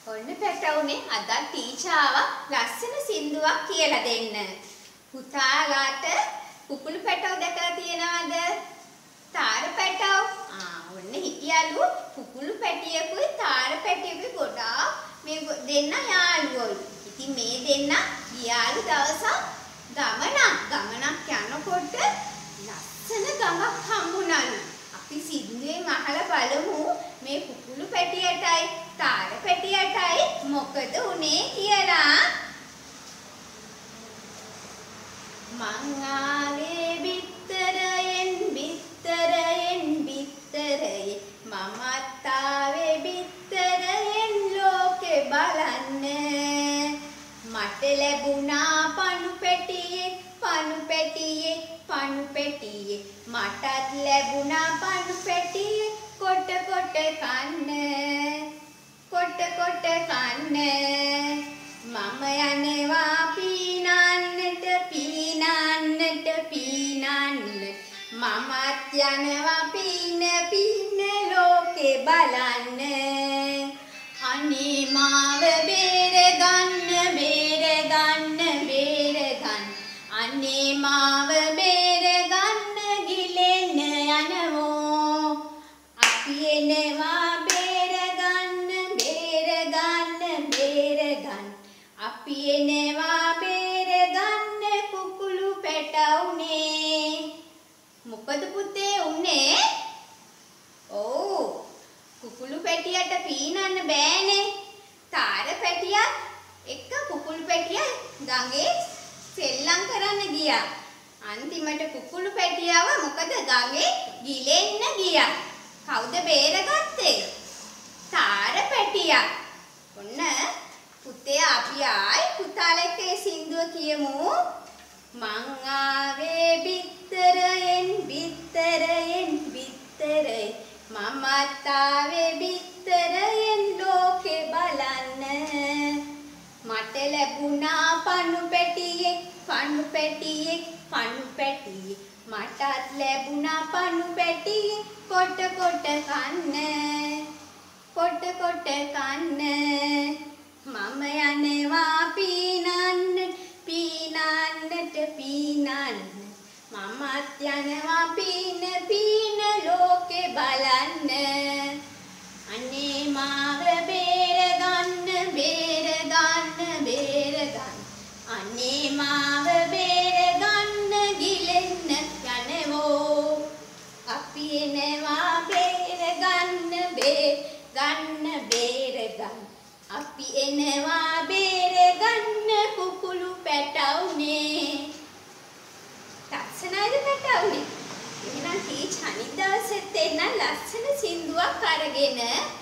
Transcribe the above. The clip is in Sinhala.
ඔන්න පැටවුනේ අද ටීචර් ආවා ලස්සන සින්දුවක් කියලා දෙන්න. පුතාලාට කුකුළු පැටව දැකලා තියෙනවද? තාර පැටව. ඔන්න හිටියලු කුකුළු පැටියෙකුයි තාර පැටියෙකුයි ගොඩාක් මේ දෙන්න යාළුවෝ. ඉතින් මේ දෙන්න ගියාලු දවසක් ගමනක් යනකොට ලස්සන ගමක් හම්බුණලු. අපි සින්දුවෙන් අහලා බලමු මේ කුකුළු පැටියටයි තාර පැටියටයි මොකද උනේ කියලා. මං ආවේ බිත්තරයෙන් මමත් ආවේ බිත්තරයෙන් ලෝකෙ බලන්න. මට ලැබුණා පණු පැටියේ මටත් ලැබුණා පණු පැටියේ කොට කන්න මම යනවා පීනන්නට මමත් යනවා පීන ලෝකෙ බලන්න. අනේ මාව බේරගන්න අනේ මාව බේරගන්න ගිලෙන්න යනවෝ. අපි එනවා බේරගන්න අපි එනවා බේරගන්න කුකුළු පැටවුනේ. මොකද පුතේ උනේ? ඔව් කුකුළු පැටියට පීනන්න බෑනේ. තාර පැටියත් එක්ක කුකුළු පැටිය ගඟේ සෙල්ලම් කරන්න ගියා. අන්තිමට කුකුළු පැටියව මොකද ගඟේ ගිලෙන්න ගියා. කවුද බේරගත්තේ? තාර පැටියා. ඔන්න පුතේ අපි ආයි පුතාලා එක්ක ඒ සින්දුව කියමු. මං ආවේ බිත්තරයෙන් මමත් ආවේ බිත්තරයෙන් ලෝකෙ බලන්න. මට ලැබුණා පණු පැටියෙක් මටත් ලැබුණා පණු පැටියෙක් කොට කන්න මම යනවා පීනන්නට මමත් යනවා පීන ලෝකෙ බලන්න. අනේ මාව බේරගන්න අනේ මාව බේරගන්න ගිලෙන්න යනවෝ. අපි එනවා බේරගන්න අපි එනවා බේරගන්න කුකුළු පැටවුනේ. ලස්සනයිද පැටවුනේ? එහෙනම් ටීචර් අනිත් දවසෙත් එන්න ලස්සන සින්දුවක් අරගෙන